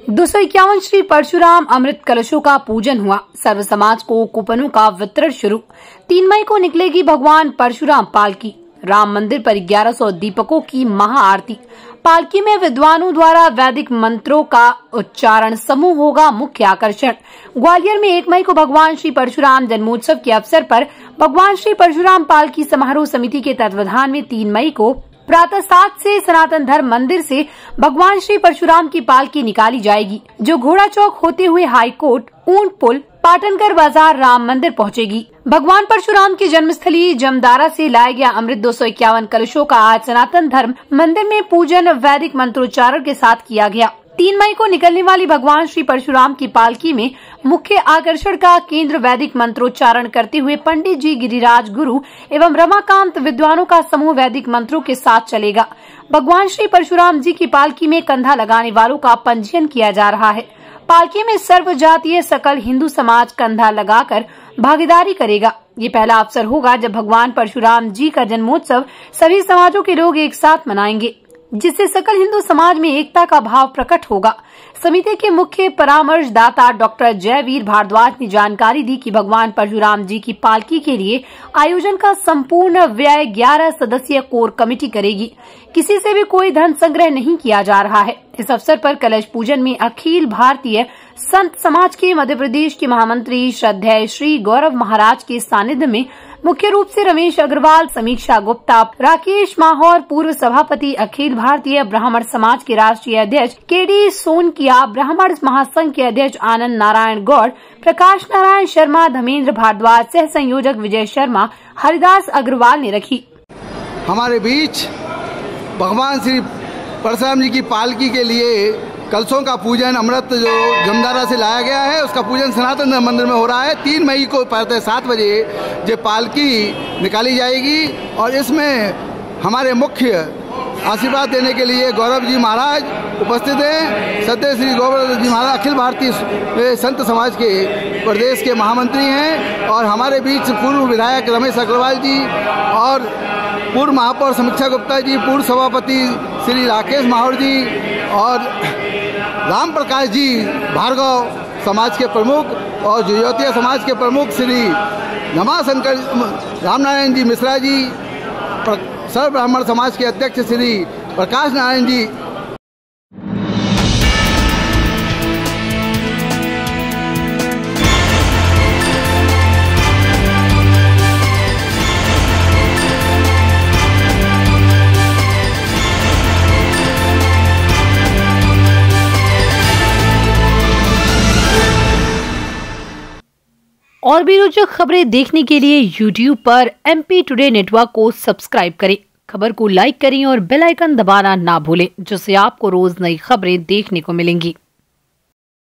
251 श्री परशुराम अमृत कलशों का पूजन हुआ। सर्व समाज को कूपनों का वितरण शुरू। 3 मई को निकलेगी भगवान परशुराम पालकी। राम मंदिर पर 1100 दीपकों की महाआरती। पालकी में विद्वानों द्वारा वैदिक मंत्रों का उच्चारण समूह होगा मुख्य आकर्षण। ग्वालियर में 1 मई को भगवान श्री परशुराम जन्मोत्सव के अवसर पर भगवान श्री परशुराम पालकी समारोह समिति के तत्वावधान में 3 मई को प्रातः 7 से सनातन धर्म मंदिर से भगवान श्री परशुराम की पालकी निकाली जाएगी, जो घोड़ा चौक होते हुए हाई कोर्ट, ऊंट पुल, पाटनकर बाजार, राम मंदिर पहुंचेगी। भगवान परशुराम की जन्मस्थली जमदारा से लाया गया अमृत 251 कलशों का आज सनातन धर्म मंदिर में पूजन वैदिक मंत्रोच्चारण के साथ किया गया। 3 मई को निकलने वाली भगवान श्री परशुराम की पालकी में मुख्य आकर्षण का केंद्र वैदिक मंत्रोच्चारण करते हुए पंडित जी गिरिराज गुरु एवं रमाकांत विद्वानों का समूह वैदिक मंत्रों के साथ चलेगा। भगवान श्री परशुराम जी की पालकी में कंधा लगाने वालों का पंजीयन किया जा रहा है। पालकी में सर्व जातीय सकल हिंदू समाज कंधा लगाकर भागीदारी करेगा। ये पहला अवसर होगा जब भगवान परशुराम जी का जन्मोत्सव सभी समाजों के लोग एक साथ मनाएंगे, जिससे सकल हिंदू समाज में एकता का भाव प्रकट होगा। समिति के मुख्य परामर्शदाता डॉक्टर जयवीर भारद्वाज ने जानकारी दी कि भगवान परशुराम जी की पालकी के लिए आयोजन का संपूर्ण व्यय 11 सदस्यीय कोर कमेटी करेगी। किसी से भी कोई धन संग्रह नहीं किया जा रहा है। इस अवसर पर कलश पूजन में अखिल भारतीय संत समाज के मध्य प्रदेश के महामंत्री श्रद्धेय श्री गौरव महाराज के सानिध्य में मुख्य रूप से रमेश अग्रवाल, समीक्षा गुप्ता, राकेश माहौर, पूर्व सभापति, अखिल भारतीय ब्राह्मण समाज के राष्ट्रीय अध्यक्ष केडी सोनकिया, ब्राह्मण महासंघ के अध्यक्ष आनंद नारायण गौड़, प्रकाश नारायण शर्मा, धर्मेंद्र भारद्वाज, सह संयोजक विजय शर्मा, हरिदास अग्रवाल ने रखी। हमारे बीच भगवान श्री परशुराम जी की पालकी के लिए कलशों का पूजन अमृत जो जमदारा से लाया गया है, उसका पूजन सनातन धर्म मंदिर में हो रहा है। 3 मई को प्रातः 7 बजे ये पालकी निकाली जाएगी और इसमें हमारे मुख्य आशीर्वाद देने के लिए गौरव जी महाराज उपस्थित हैं। सत्य श्री गौरव जी महाराज अखिल भारतीय संत समाज के प्रदेश के महामंत्री हैं और हमारे बीच पूर्व विधायक रमेश अग्रवाल जी और पूर्व महापौर समीक्षा गुप्ता जी, पूर्व सभापति श्री राकेश माहौर जी और राम प्रकाश जी भार्गव समाज के प्रमुख और जयोतिया समाज के प्रमुख श्री रमाशंकर रामनारायण जी मिश्रा जी, सर्व ब्राह्मण समाज के अध्यक्ष श्री प्रकाश नारायण जी। और भी रोचक खबरें देखने के लिए YouTube पर MP टुडे नेटवर्क को सब्सक्राइब करें। खबर को लाइक करें और बेल आइकन दबाना ना भूलें, जिससे आपको रोज नई खबरें देखने को मिलेंगी।